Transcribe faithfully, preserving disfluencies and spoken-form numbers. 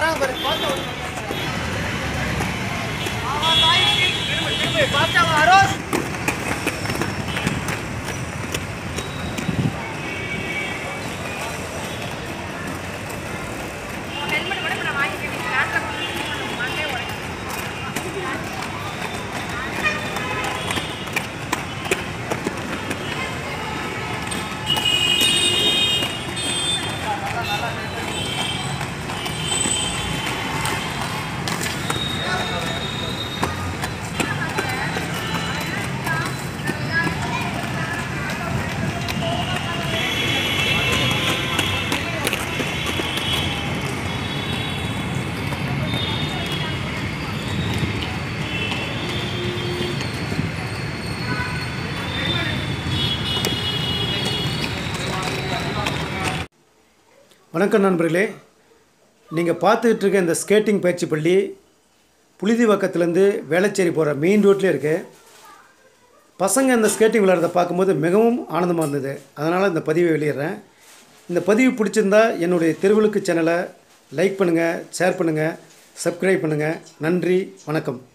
வராங்க பாரு பாத்து ஆமா தாய் திரும்ப திரும்ப பாத்தா அரோஸ் ஹெல்மெட் கூட நான் வாங்கிட்டேன் கார்ல மாட்டே வரேன் வணக்கம் நண்பர்களே, நீங்கள் பார்த்துக்கிட்டு இருக்க இந்த ஸ்கேட்டிங் பயிற்சி பள்ளி புழுதிவாக்கத்துலேருந்து வேளச்சேரி போகிற மெயின் ரோட்லேயே இருக்குது. பசங்க இந்த ஸ்கேட்டிங் விளையாடுறதை பார்க்கும்போது மிகவும் ஆனந்தமாக இருந்தது. அதனால் இந்த பதிவை வெளியிடுறேன். இந்த பதிவு பிடிச்சிருந்தா என்னுடைய தெருவிளக்கு சேனலை லைக் பண்ணுங்கள், ஷேர் பண்ணுங்கள், சப்ஸ்கிரைப் பண்ணுங்கள். நன்றி, வணக்கம்.